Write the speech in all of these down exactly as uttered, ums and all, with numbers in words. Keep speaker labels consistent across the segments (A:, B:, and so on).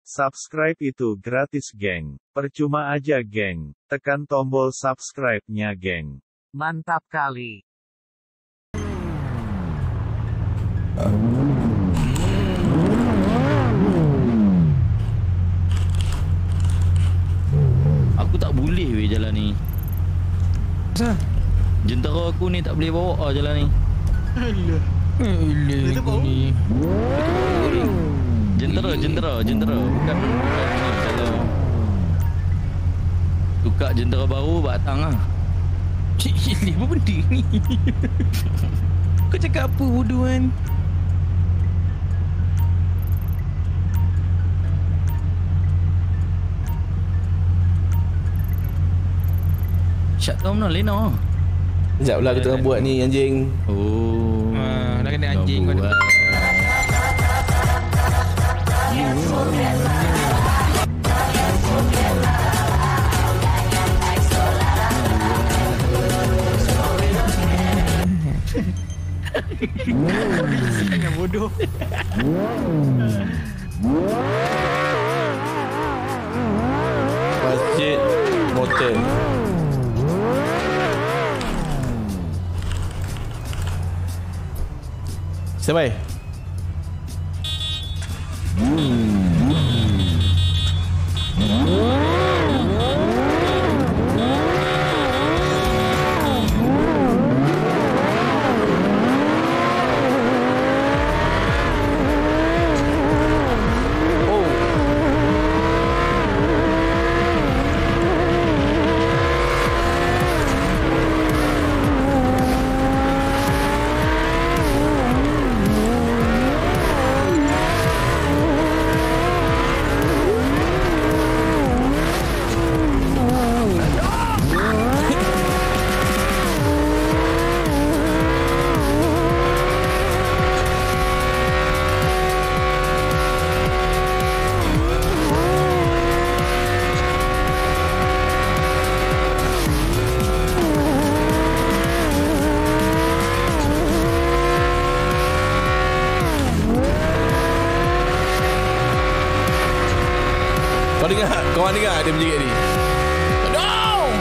A: Subscribe itu gratis, geng. Percuma aja, geng. Tekan tombol subscribe-nya, geng.
B: Mantap kali.
C: Aku tak boleh weh jalan ni.
D: Kenapa?
C: Jentera aku ni tak boleh bawa ah jalan ni.
D: Alah. Alah aku ni.
C: Jentera, jentera, jentera. Bukan bukan ni kalau tukar jentera baru batang ah.
D: Cik, ini apa benda ni? Kau cakap apa bodoh kan?
C: Syak kau mana Lena?
E: Sekejap lah kita tengah buat ni anjing.
C: Oh.
D: Ha, dah kena anjing kau dah. Yang bodoh.
E: Masjid motor. Sampai. Kau dengar? Kau orang dengar dia menjerit ni? No!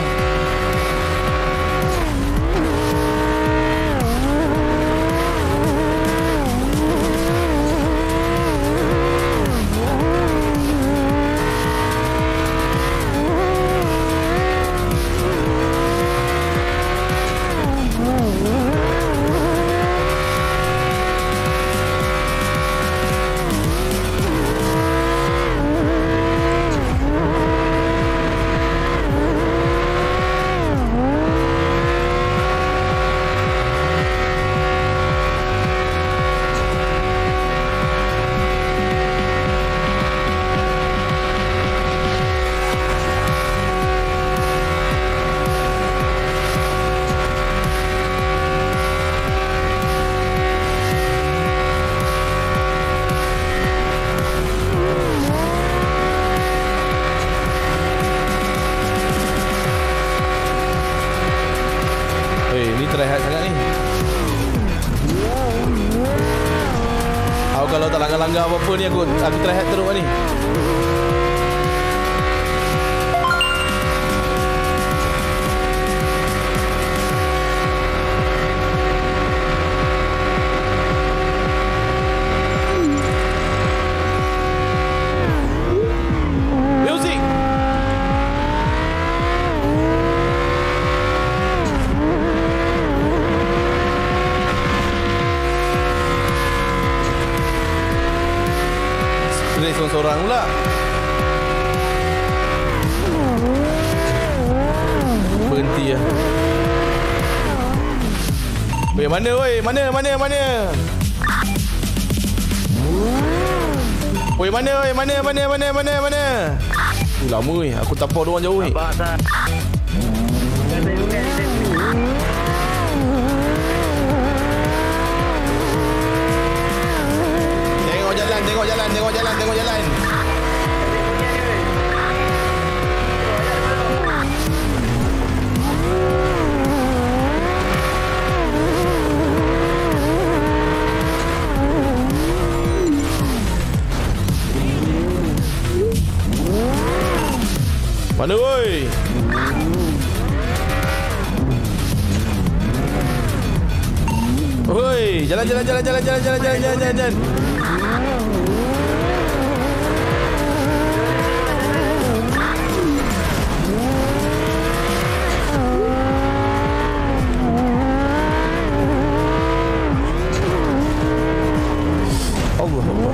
E: Rehat sangat ni. Aku kalau tak langgar-langgar apa-apa ni aku aku rehat teruk ni. Seorang pula. Berhenti lah. Weh, mana weh? Mana, mana, mana? Weh, mana weh? Mana, mana, mana, mana, mana? Uh, lama weh. Aku tampar dia orang jauh weh. Tengok jalan, tengok jalan, tengok jalan, tengok jalan. jalan jalan jalan jalan jalan jalan jalan jalan jalan. jalan. Allah Allah.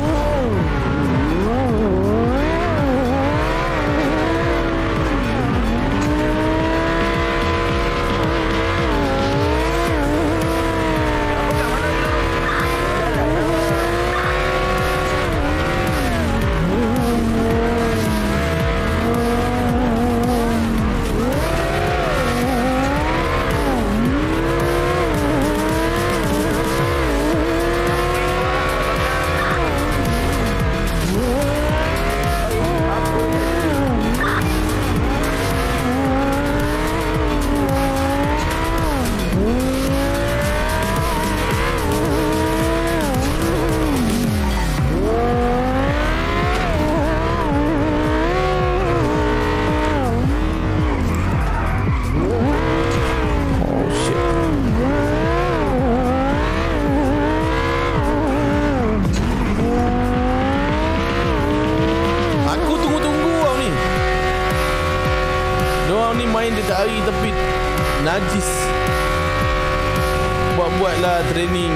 E: Cari tapi najis. Buat-buatlah training.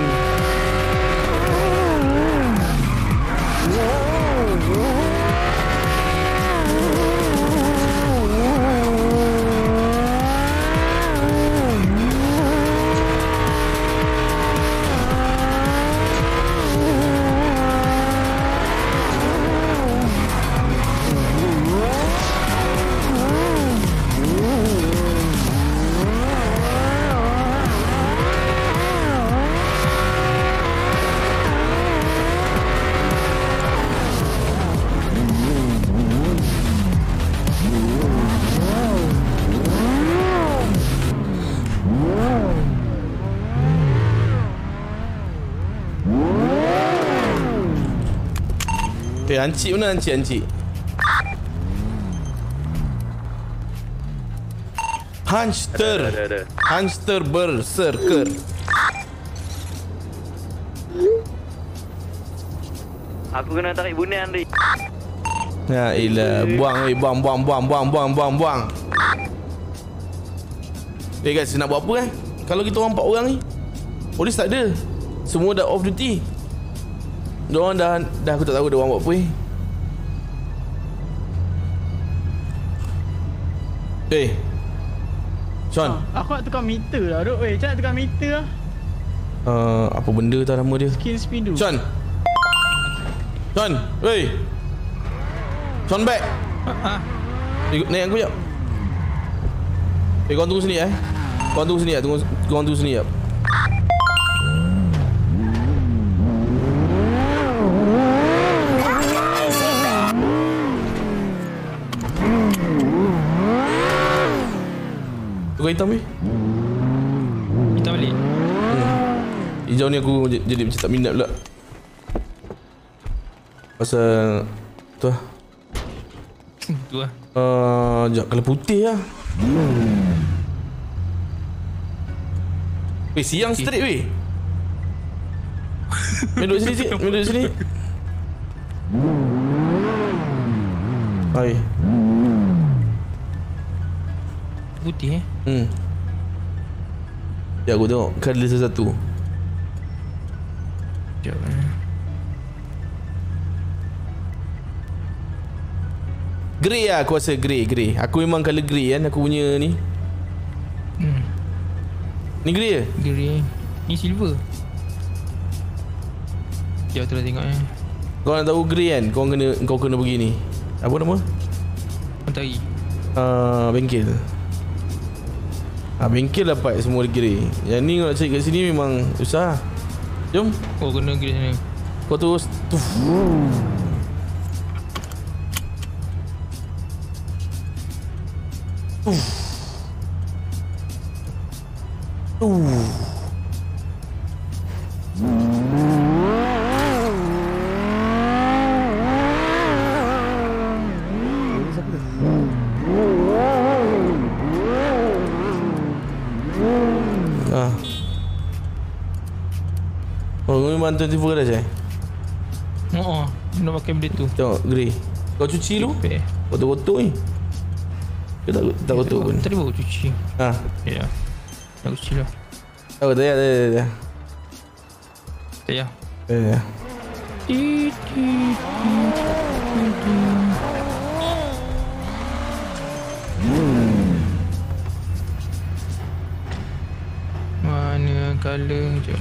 E: Eh, Ancik mana Ancik Ancik? Hamster.
B: Ada, ada, ada.
E: Hamster berserker.
B: Aku kena tarik bunian ni.
E: Ya ilah, buang weh, buang buang buang buang buang buang buang. Eh guys, nak buat apa kan? Kalau kita orang empat orang ni, polis tak ada. Semua dah off duty. Diorang dah dah aku tak tahu diorang buat apa eh. Eh. Sean.
D: Ah, aku nak tukar meter lah, Dok. Weh, macam nak tukar meter lah.
E: Uh, apa benda tu nama dia?
D: Skin speedo.
E: Sean. Sean, weh. Sean back.
D: Ha.
E: Eh, naik aku jap. Eh, kau tunggu sini eh. Kau tunggu sini ya, tunggu kau tunggu sini ya. Tukar hitam ni.
D: Kita balik.
E: Hmm. Hijau ni aku j- jadi macam tak minat pula. Pasal tu lah.
D: Tu lah.
E: Uh, sekejap, kalau putih lah. Weh, siang
D: Okay.
E: straight weh. Main duduk sini sikit, main duduk sini. Hai.
D: Putih eh.
E: Hmm. Ya, aku tengok colour satu-satu.
D: Sekejap eh.
E: Grey lah aku rasa, grey, grey. Aku memang colour grey kan, aku punya ni.
D: Hmm.
E: Ni grey ke?
D: Grey. Ni silver. Sekejap tu lah tengok eh.
E: Kau nak tahu grey kan, kau kena kau kena pergi ni. Apa nama?
D: Mentari.
E: Uh, bengkel. Ah, bengkel dapat semua grey. Yang ni kau nak cari kat sini memang susah. Jom.
D: Oh, kena grey sana.
E: Kau terus tuf. Tuf. Uh. Ah. one twenty-four garage eh?
D: Oh, oh. Nak pakai benda tu.
E: Tengok grey. Kau cuci lu?
D: Repair.
E: Kotor-kotor ni. Kau tak, tak kotor pun.
D: Tadi baru cuci.
E: Ha.
D: Ya. Nak cuci lah.
E: Oh, tak payah, tak payah, tak payah.
D: Tak payah.
E: Tak payah.
D: Ti, ti, ti, ti, ti. Mana colour je?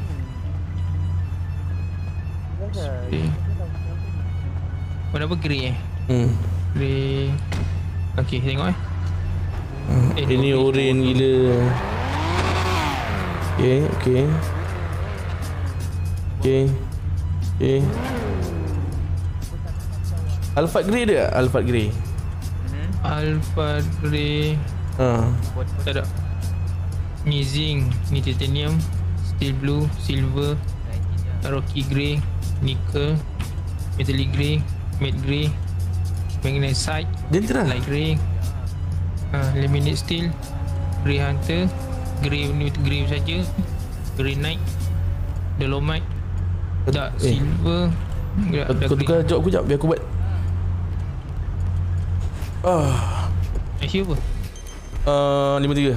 D: Okay. Warna apa? Grey eh?
E: Hmm.
D: Grey. Okay, tengok eh.
E: Hmm.
D: Eh,
E: Ini
D: dua
E: oren gila. Okay, okay. Okay. Okay. Alphard Grey ada tak? Alphard Grey.
D: Alphard Grey.
E: Ha.
D: Tak ada. Ni zinc, ni titanium, steel blue, silver, Rocky grey, nickel, metallic grey, matte grey, magnesite,
E: Gentra.
D: light grey, uh, laminate steel, grey hunter, grey ni grey saja, grey knight, dolomite, dark
E: Eh.
D: silver.
E: Kau, kau tukar job aku jap biar aku buat. Ah,
D: I C apa?
E: uh, lima tiga.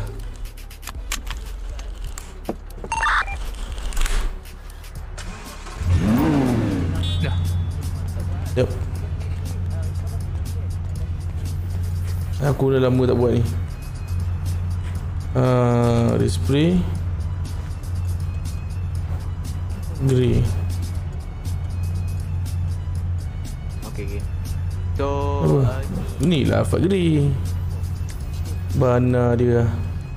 D: Dah.
E: Jap. Aku dah lama tak buat ni. Ah, uh, spray. Grey.
B: Okay, okay. So,
E: Apa?
B: uh,
E: Ni lah Alphard Grey. Bana dia.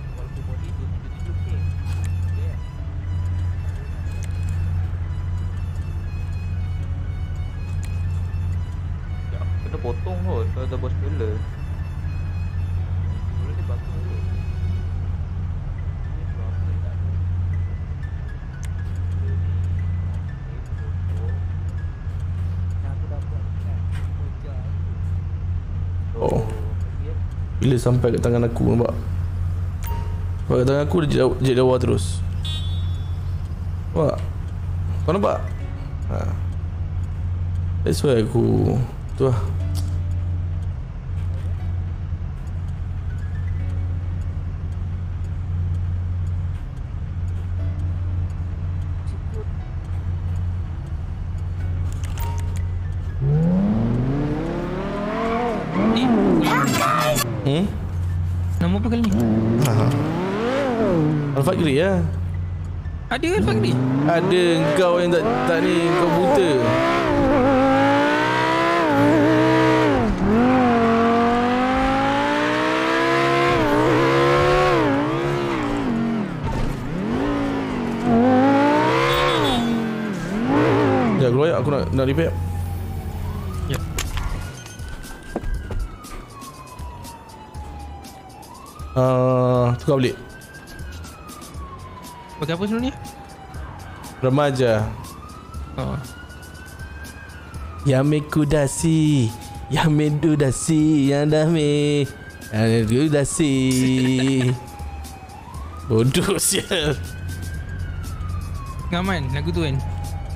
B: kena potong kot kalau dah bos spoiler. Spoiler dia bagus kot.
E: Oh. Bila sampai kat tangan aku nampak. Sampai kat tangan aku dia jauh- jauh jauh terus. Nampak? Kau nampak? Ha. That's why aku tu lah.
D: Ni
E: Hmm?
D: nama apa kali ni?
E: Ha. Alphard Grey lah.
D: Ada Alphard Grey?
E: Ada kau yang tak tak ni, kau buta. Ya, keluar ya, aku nak nak repair.
D: Ya.
E: Ah, tukar balik.
D: Pakai apa sebelum ni?
E: Remaja.
D: Oh.
E: Yamekudasi, Yamedudasi, Yandame, Yamedudasi. Bodoh sial.
D: Ngaman lagu tu kan.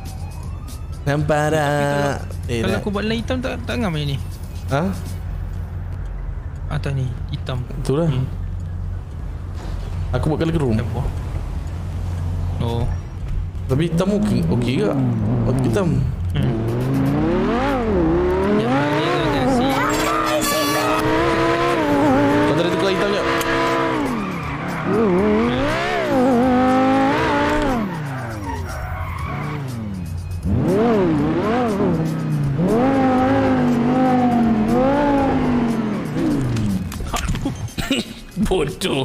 E: Nampara. Eh,
D: Kalau
E: nak-
D: aku buat line hitam tak tak ngam ni.
E: Ha?
D: Atas ni hitam.
E: Itulah.
D: Hmm.
E: Aku buat colour room.
D: Apa? Oh.
E: Tapi hitam okey, okey ke? Okey hitam.
D: Hmm. Ya, dia dah kasih.
E: Kau tadi tukar hitam je. Bodoh.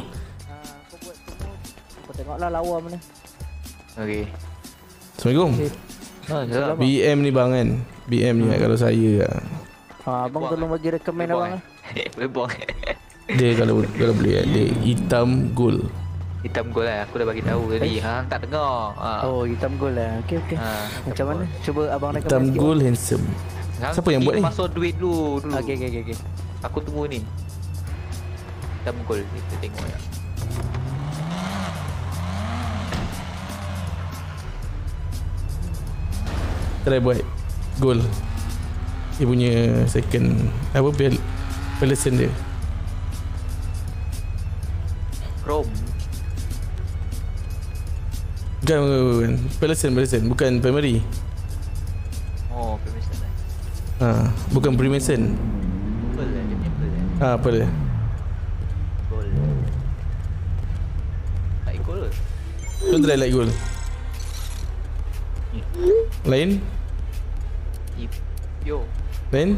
F: Kau tengoklah lawa mana.
B: Okay.
E: Assalamualaikum.
B: Ha, salam.
E: B M ni bang kan. B M ni hmm. kalau saya lah.
F: Ha, abang tolong bagi rekomen abang lah.
B: Boleh buang.
E: Dia kalau kalau boleh dia hitam gold.
B: Hitam gol lah. Aku dah bagi tahu tadi. Hang tak dengar. Ha.
F: Oh, hitam gold lah. Okey okey.
B: Ha,
F: Macam mana? Cuba abang rekomen.
E: Hitam
F: sikit.
E: gold handsome.
B: Hang
E: Siapa yang buat ni?
B: Masuk duit dulu dulu.
F: Okey okey okey okey.
B: Aku tunggu ni. Hitam gol. Kita tengok ya.
E: try buat goal. Dia punya second apa pel pelesen dia.
B: Chrome.
E: Bukan, bukan, bukan. Pelesen, pelesen. Bukan primary.
B: Oh, permission lah.
E: Ha, bukan Freemason.
B: Pearl lah, dia punya pearl lah.
E: Ha, apa dia?
B: Gold. Tak ikut ke?
E: Kau try light goal. Lain?
B: Ip- Yo.
E: Lain?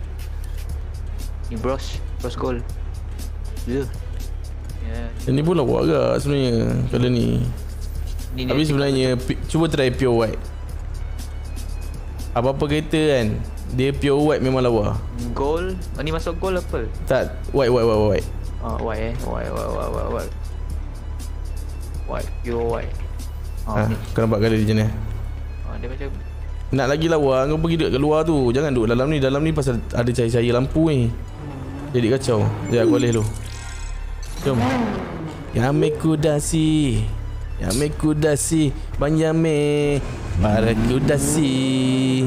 B: Ni bros. Bros gold. Ya. Ya.
E: Yang ni pun lawak agak sebenarnya. Kalau ni.
B: Ni
E: Tapi sebenarnya pi- cuba try pure white. Apa-apa kereta kan, dia pure white memang lawa.
B: gold. Oh, ni masuk gold apa?
E: Tak, white, white, white, white.
B: Oh, white eh. White, white, white, white, white. White, pure white. Oh,
E: Ha,
B: ni.
E: kau nampak colour dia macam ni.
B: Oh, dia macam
E: Nak lagi lawa, kau pergi duduk kat luar tu. Jangan duduk dalam ni. Dalam ni pasal ada cahaya-cahaya lampu ni. Jadi kacau. Sekejap aku boleh dulu. Jom. Yame kudasi. Yame kudasi. Banyame. Para kudasi.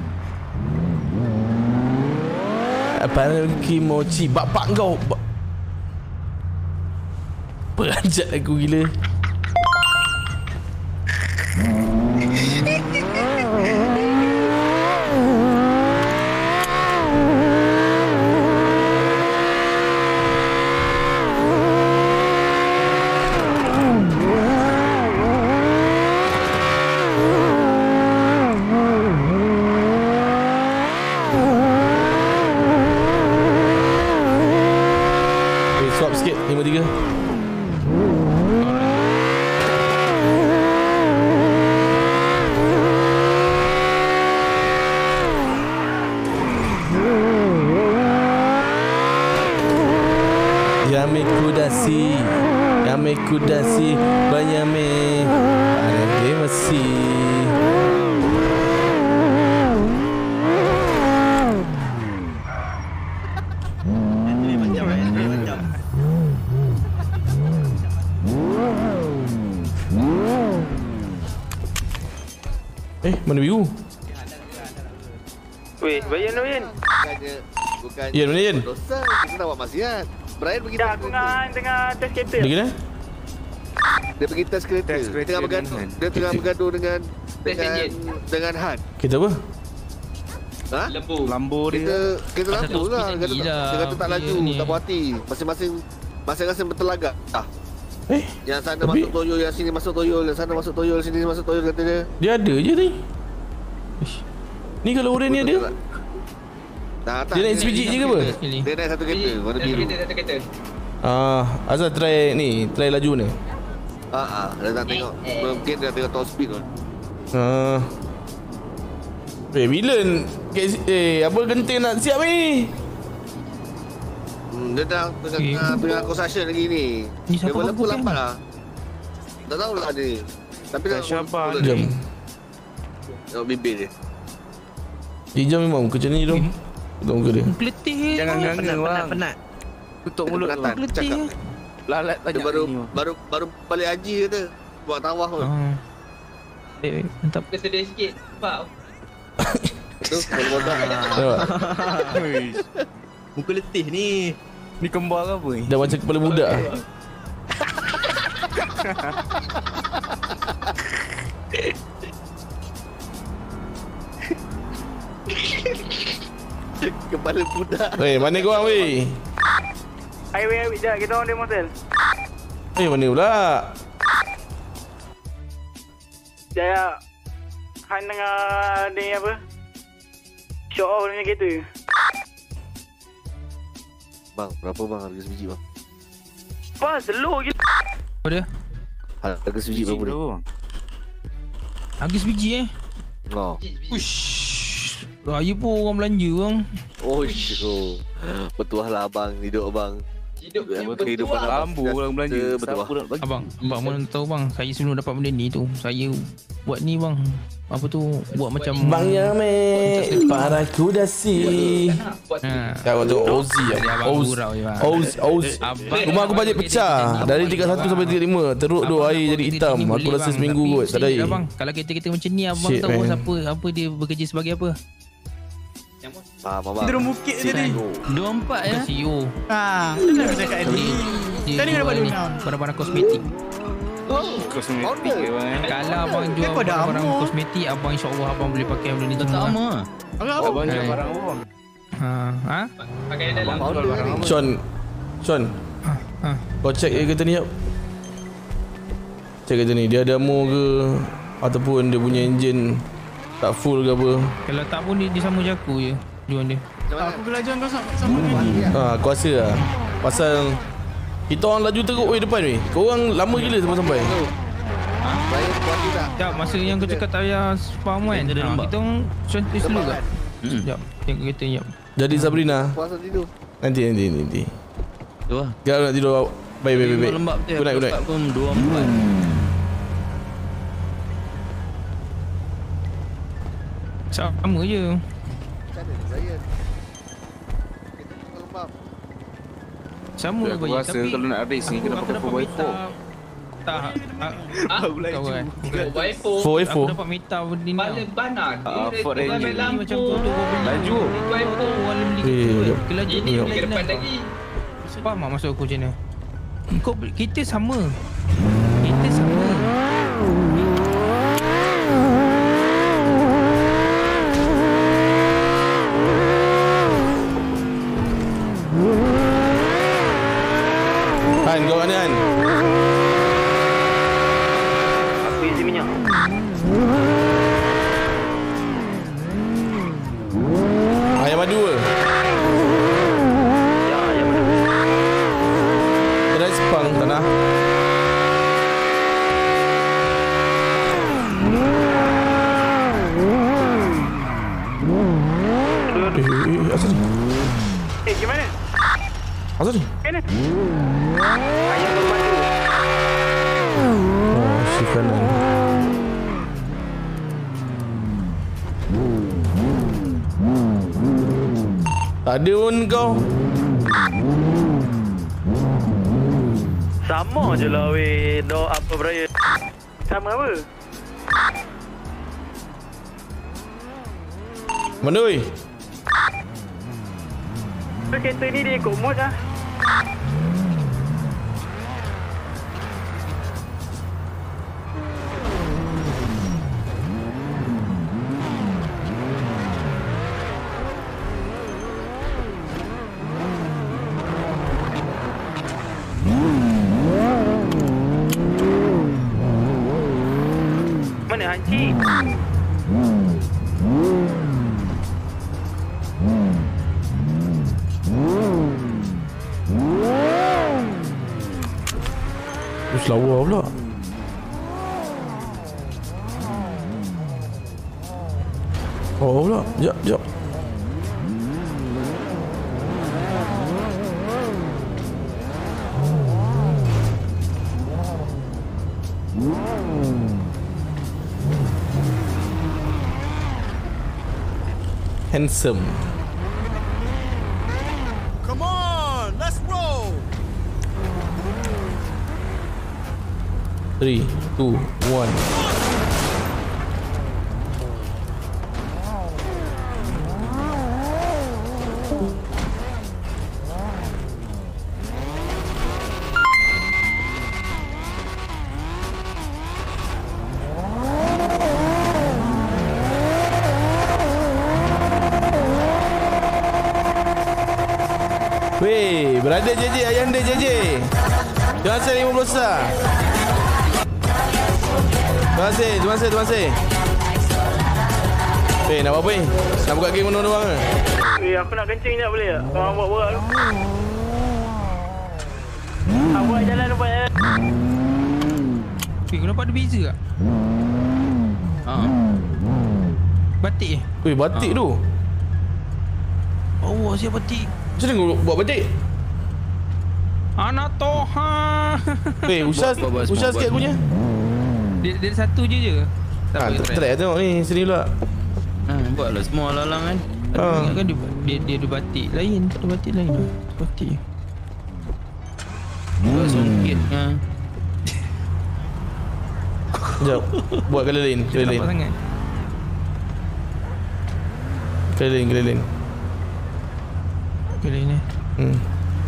E: Para kimochi. Bapak kau. Ba- Peranjat aku gila. Okay, swap sikit. lima tiga. Yame kudasi. Yame kudasi. Banyame. Arage masih. Eh, mana biru?
G: Weh, Bayan Bayan.
H: Bukannya bukannya
E: Ian, mana Ian?
H: dosa kita nak buat maksiat. Brian pergi
G: Dah
H: tes
G: aku
H: kereta.
G: dengan tengah test kereta.
E: Dia kena?
H: Dia pergi tes kereta.
G: Tes
H: Dia
G: kereta
H: tengah bergaduh.
G: dengan
H: Dia tengah bergaduh dengan dengan
B: enjin.
H: dengan Han.
E: Kita apa?
H: Ha?
B: lembu.
G: Lambo
H: Kita kita
D: Pasal
H: lampu
D: top
H: lah.
D: speed
H: Dia kata,
D: tinggi
H: tak-
D: lah.
H: dia kata tak
D: Dia
H: laju,
D: ni.
H: tak puas hati. Masing-masing masing-masing bertelagak. Ah.
E: Eh,
H: Yang sana
E: Tapi-
H: masuk toyol, yang sini masuk toyol, yang sana masuk toyol, sini masuk toyol kata dia.
E: dia ada je ni. Ish. Ni kalau orang ni ada?
H: Nah, tak,
E: Dia naik sebiji je ke apa?
D: Sekali.
H: Dia naik satu kereta, warna biru.
E: Ah, Azal try ni, try laju ni.
H: Ah, ah, dia nak tengok. Mungkin dia tengok top speed tu.
E: Ah. Eh, bila n- ke- eh apa genting nak siap ni?
H: Hmm, dia dah tengah
D: Eh.
H: tengah, tengah construction lagi ni.
D: Ni
H: Dia
D: siapa
H: walaupun
D: bagus
H: lambat
D: kan?
H: lah. Tak tahu lah dia. Tapi dah
G: Syabas.
E: Jom.
H: Tengok bibir dia.
E: Hijau memang muka macam ni dong. Tengok muka dia.
D: Peletih.
G: Jangan
D: bang.
G: ganggu bang. Penat. Tutup mulut tu.
H: Penatan,
D: Peletih.
H: cakap.
G: Lalat
H: Dia
G: banyak
H: baru
G: ni. bang.
H: baru baru balik haji kata. Buat tawaf pun.
D: Ah. Eh, mantap.
B: Kesedia sikit. Pak.
H: Betul? Bodoh-bodoh.
E: Nampak?
G: Uish. Muka letih ni. Ni kembar ke apa ni?
E: Dah macam kepala budak.
H: Kepala budak.
E: Eh, mana kau orang weh?
G: Highway, highway. Sekejap, kita orang di motel.
E: Eh, mana pula?
G: Sekejap. Han tengah ni apa? Show off dengan kereta.
H: Bang, berapa bang harga sebiji bang?
G: Pas, slow gila.
D: Apa dia?
H: Harga sebiji berapa ni?
D: Habis biji eh.
H: Oh.
D: Ush. Raya pun orang belanja bang.
H: Oh, syukur. Betul lah abang hidup abang. Kehidupan
G: Lambu orang belanja.
H: betul.
G: Siapa nak bagi?
D: Abang, abang mana tahu bang, saya sebelum dapat benda ni tu, saya buat ni bang. Apa tu, buat macam
E: Bang Yamek, para kudasi.
D: Ha.
E: Kat waktu Ozi
D: Jadi
E: ya.
D: abang
E: Oz,
D: gurau je bang.
E: Oz, Oz.
D: Abang
E: Rumah aku bajet pecah dari tiga puluh satu sampai tiga puluh lima. Teruk tu
D: Abang
E: air
D: nak
E: jadi
D: buat
E: hitam.
D: kereta ni
E: Aku
D: boleh,
E: rasa
D: bang.
E: seminggu
D: Tapi
E: kot tak ada
D: mesti
E: air.
D: Abang, kalau kereta-kereta macam ni abang
E: Shit,
D: tahu
E: man.
D: siapa apa dia bekerja sebagai apa?
H: Faham abang.
G: Turun bukit tadi.
C: Dua empat ya.
D: Bukan C E O.
I: Ha, dah nak cakap ni.
D: Dia
I: Tadi kena
D: jual
I: buat
D: ni,
I: lunan.
D: barang-barang kosmetik.
G: Kosmetik ke bang?
D: Kalau abang jual
I: kau dah
D: barang
I: amor.
D: kosmetik, abang insya-Allah abang boleh pakai benda ni
C: Tak
D: semua.
C: sama.
I: Agak apa?
G: Abang jual
D: Eh.
G: barang apa?
D: Ha, ha?
H: Abang jual barang apa?
E: Sean, Sean,
D: Ha.
E: kau check je kereta ni jap. Check kereta ni, dia ada ammo ke ataupun dia punya enjin tak full ke apa.
D: Kalau tak pun dia, dia sama je aku je jual dia.
I: Aku belajar kau sama sama ni.
E: Ha, aku rasa lah. Pasal kita orang laju teruk weh depan weh. Kau orang lama gila sampai-sampai.
H: Saya buat tu tak?
D: Sekejap, masa yang kau cakap tak payah spam kan?
C: Dia ada
D: Ha,
C: lembab.
D: kita orang contoh dulu kat?
C: Hmm.
D: Sekejap, tengok kereta ni sekejap.
E: Jadi Sabrina,
H: Puasa tidur.
E: nanti nanti nanti.
C: Tu lah.
E: Kau nak tidur baik baik baik. baik.
C: Lembab tu.
E: Good night, good night.
C: Pun dua empat.
D: Sama je.
H: Macam mana saya? Kita tengok lembab.
D: Sama
G: Aku
D: je
G: rasa
D: tapi
G: kalau nak race ni kena
D: aku
G: pakai
D: dapat
G: four by four.
D: minta- Tak, ah,
G: Aku
D: tahu kan? Bukan.
E: Four by
D: Aku
E: four.
D: dapat minta benda ni. tau.
G: Ah, Ford Ranger.
D: Ni macam tu tu kau beli.
G: Laju.
D: Kau wala beli
E: Eh,
D: kereta.
E: jap.
D: Kelaju
E: Jap.
D: ni ke depan lagi. Faham tak maksud aku macam mana? Kau beli- kita sama. Kita sama.
E: Han, kau mana Han?
F: Apa isi minyak?
E: Ayam madu ke?
F: Ya, yang mana?
E: Kedai Sepang tanah. Eh, eh, eh, asal ni?
I: Eh, gimana?
E: Asal ni?
I: Kena.
F: Ayam bermadu.
E: Oh, si kanan. Tak ada pun kau.
F: Sama je lah weh. Do apa beraya?
I: Sama apa?
E: Mana weh?
I: Kereta ni dia ikut mood lah.
F: Mana Hanci?
E: Terus lawa pula. Oh pula. Jap, jap. Handsome.
G: Come on, let's roll.
E: Three, two, one. Weh, berada J J, ayahanda J J. Terima kasih lima puluh sah. Terima kasih, terima kasih, terima kasih. Eh, nak buat apa ni? Nak buka game mana orang ke?
I: Eh, aku nak kencing sekejap boleh tak? Kau buat borak tu. Awak jalan nampak ya.
D: Eh, kau nampak ada beza tak?
C: Ha.
D: Batik eh?
E: Weh, batik tu.
D: Oh, siapa batik?
E: Macam mana kau buat batik?
D: Anak Toha.
E: Eh, usah
C: Buat, buat, buat,
E: usah
C: buat.
E: sikit akunya.
D: Dia, dia satu je je. Tak
E: Ha,
D: boleh try.
E: try tengok ni sini pula.
C: Ha, buatlah semua lalang kan.
E: Ha.
D: Ingat kan dia, dia, dia ada batik lain. Tak ada batik lain. Batik.
C: Buat songkit ha.
E: Sekejap. Buat keliling, keliling.
D: Nampak sangat.
E: Keliling, keliling.
D: Boleh ni.
E: Hmm.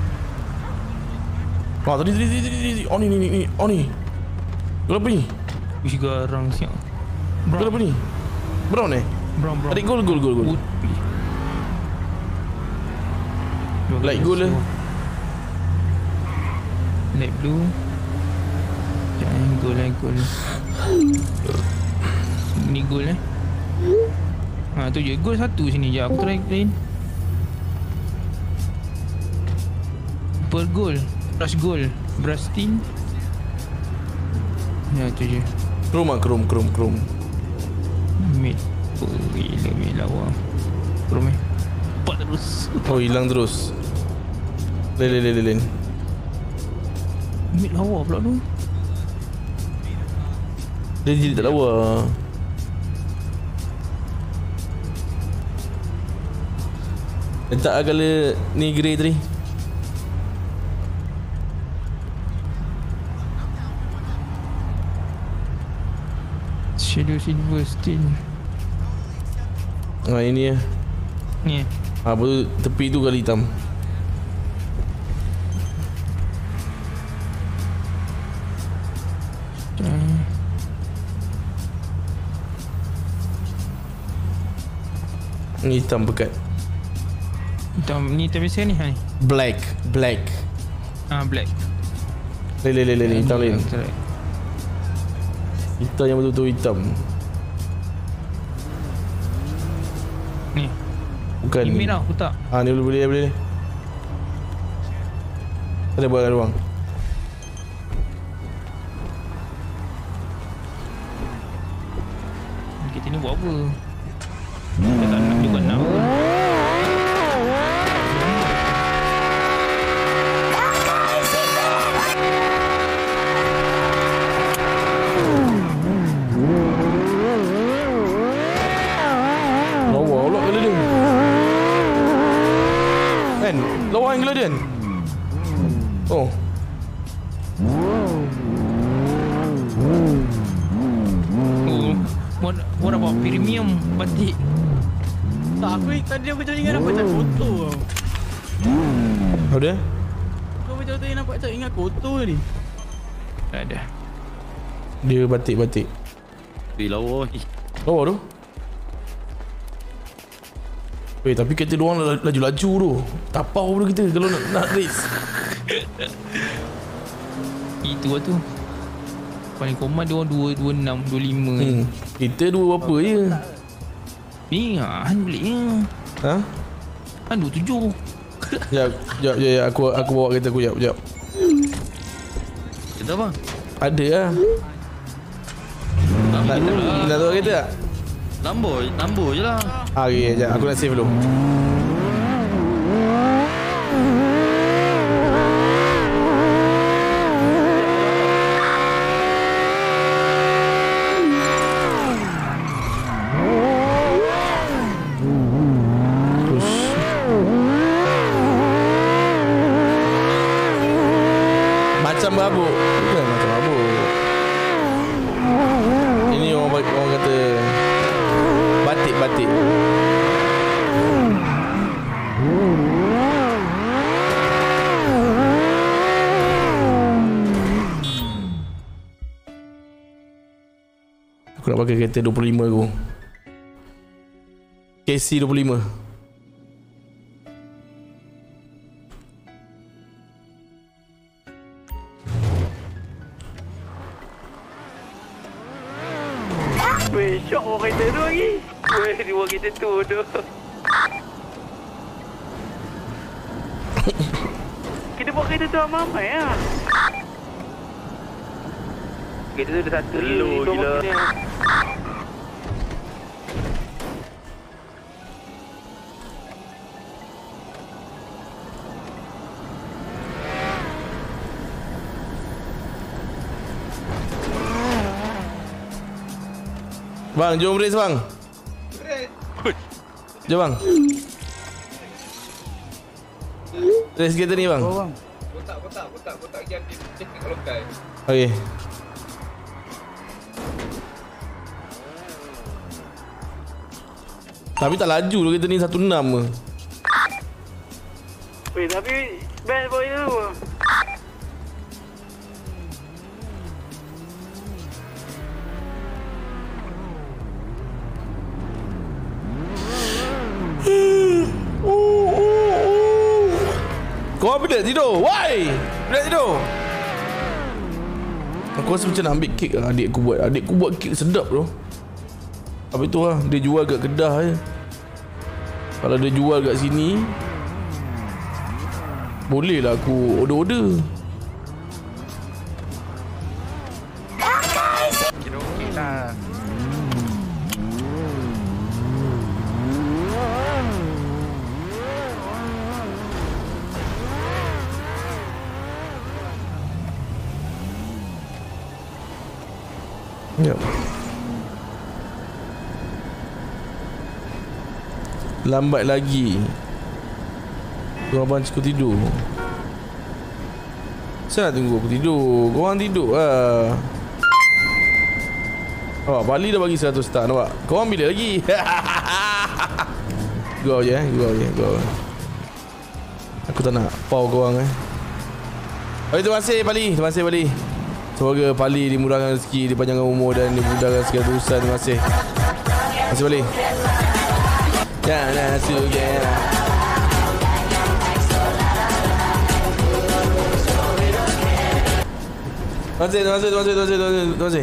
E: Oh, tadi tadi tadi tadi. Oh ni ni ni. Oh ni. Kenapa ni?
D: Ish garang siap.
E: Kenapa ni? Brown eh?
D: Brown brown.
E: Tarik gol gol gol gol.
D: Putih.
E: Light gold lah.
D: Light blue. Jangan gold lah gold. Ni gold eh. Ha tu je gold satu sini je. Aku try lain. Per gold. Brush gold. Brush steel. Ya tu je.
E: Chrome ah, chrome chrome chrome.
D: Mid. Oh gila mid lawa. Chrome eh. Empat terus.
E: Oh, hilang terus. Lain lain lain lain.
D: Mid lawa pula tu.
E: Dia jadi tak lawa. Letak agak ni grey tadi.
D: Shadow silver steel.
E: Ha, ini ya.
D: Ni eh.
E: Ha, baru tepi tu kali hitam.
D: Uh,
E: Ni hitam pekat.
D: hitam ni hitam biasa ni ha ni.
E: Black, black.
D: Ah black.
E: Lain lain lain lain hitam lain.
D: Correct.
E: Hitam yang betul-betul hitam.
D: Ni.
E: Bukan.
D: Ni mid tau, aku tak.
E: Ah, ni boleh boleh boleh. Ada buat kat ruang.
D: Kita ni buat apa? Kita tak nak juga nak pun.
E: Lawa pula kala dia. Kan? Lawa yang kala dia. Oh.
D: Oh, buat buat apa premium batik.
G: Tak, aku tadi aku tadi ingat nampak tak kotor tau.
E: Apa dia?
G: Aku macam tadi nampak tak ingat kotor ni.
D: Tak ada.
E: Dia batik-batik.
C: Eh lawa ni.
E: Lawa tu. Eh, tapi kereta diorang la- laju-laju tu. Tapau pula kita kalau nak, nak race.
D: Itu lah tu. Paling komat dia orang dua dua enam dua lima.
E: Hmm. Kita dua berapa je?
D: Ni ah Han beli ni.
E: Ha?
D: Han dua tujuh.
E: Jap, jap, jap, jap. Aku aku bawa kereta aku jap, jap.
C: Kita apa?
E: Ada lah. Nak, nak tahu kereta tak?
C: Lambo, Lambo je lah.
E: Ah, okay, jap. Aku nak save dulu. Macam berabuk. Bukan macam berabuk. Ini orang, orang kata batik-batik. Aku nak pakai kereta dua puluh lima aku. K C dua puluh lima.
I: Weh, syok bawa kereta tu lagi. Weh, dia bawa kereta tu tu. Kita bawa kereta tu ramai-ramai lah. Kereta tu ada satu ni.
F: Hello,
I: tu
F: gila.
I: makin dia.
E: Bang, jom race bang. Jom bang. Race kita ni bang.
G: Oh bang.
J: Kotak, kotak, kotak, kotak gian di cek kat lokal.
E: Okey. Tapi tak laju lah kita ni satu enam ke.
I: Weh, tapi best boy tu.
E: Kau apa dia tidur? Why? Dia tidur. Aku rasa macam nak ambil kek lah adik aku buat. Adik aku buat kek sedap tu. Habis tu lah, dia jual kat Kedah je. Kalau dia jual kat sini, boleh lah aku order-order.
G: Kira okey lah.
E: Ya. Lambat lagi. Kau abang cukup tidur. Saya nak tunggu aku tidur. Korang tidur lah. Nampak Bali dah bagi seratus star. Nampak? Korang bila lagi? Gua je eh. Gua je. Gua. Aku tak nak pau korang eh. Oh, terima kasih Bali. Terima kasih Bali. Semoga Pali dimurahkan rezeki, dipanjangkan umur dan dimudahkan segala urusan. Terima kasih. Terima kasih Pali. Jangan suka. Terima kasih, terima kasih, terima kasih, terima kasih, terima kasih.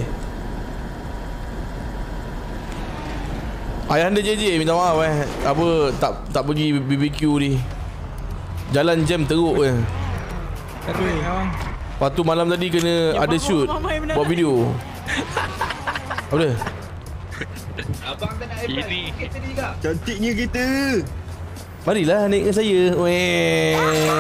E: Ayah anda J J minta maaf eh. Apa tak tak pergi B B Q ni. Jalan jam teruk je.
D: Tak boleh abang.
E: Lepas tu malam tadi kena ya, ada shoot buat video. Apa dia?
J: Abang tak nak apply tiket tadi tak?
G: Cantiknya kita.
E: Marilah naik dengan saya. Weh.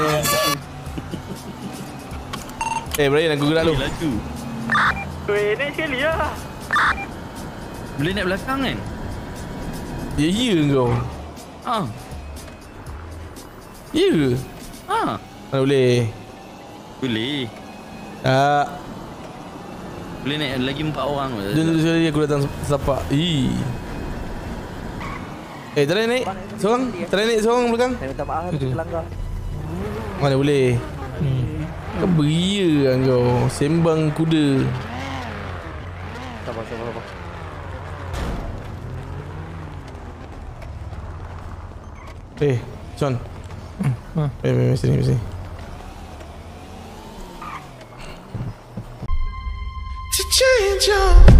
E: Eh Brian, aku gerak lu.
C: Laju.
I: Weh, naik sekali lah.
C: Boleh naik belakang kan?
E: Ya ya kau.
C: Ha.
E: Ya ke?
C: Ha.
E: Mana boleh?
C: Boleh.
E: Tak.
C: Boleh naik lagi empat orang.
E: Jom jom sekali aku datang sepak. Ih. Eh, tak boleh naik seorang? Tak boleh naik seorang belakang?
F: Saya minta maaf tu terlanggar.
E: Mana boleh?
D: Hmm.
E: Kau beria kan kau. Sembang kuda.
F: Sabar, sabar, sabar.
E: Eh, Sean.
D: Hmm.
E: Eh, eh, eh, sini, sini.
K: To change your